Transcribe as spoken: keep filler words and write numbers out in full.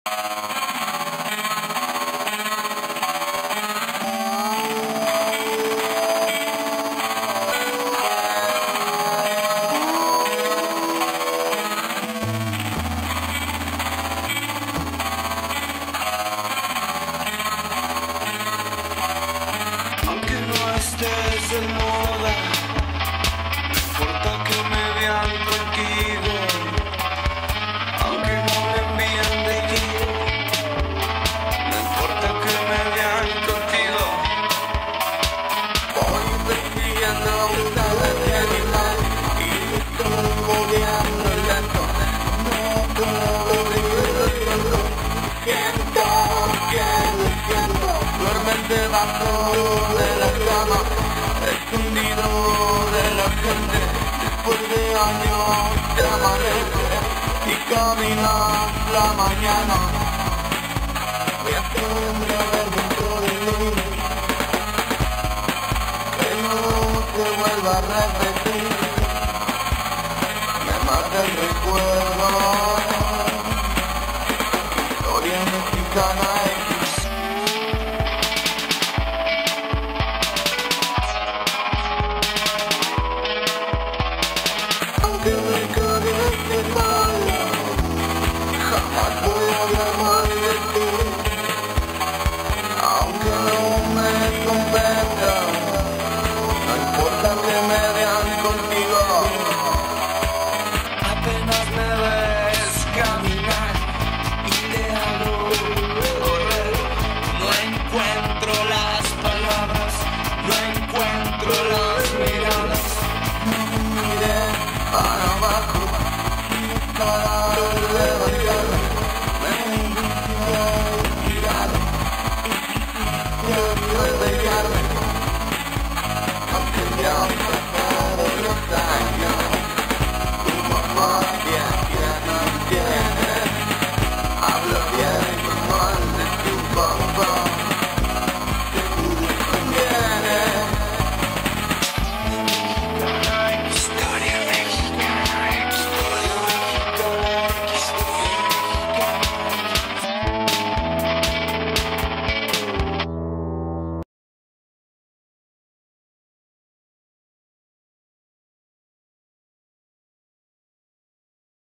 Estés de moda, no importa que me vean contigo, aunque no me envíen de ti, no importa que me vean contigo. Voy persiguiendo a un salvaje animal y estoy moviendo lento, no puedo vivirlo, siento que lo siento, duermes debajo de la cama, escondido de la gente, después de años te amanece y caminas la mañana. Voy a ver dentro de mí que no se vuelva a repetir, me mata el recuerdo.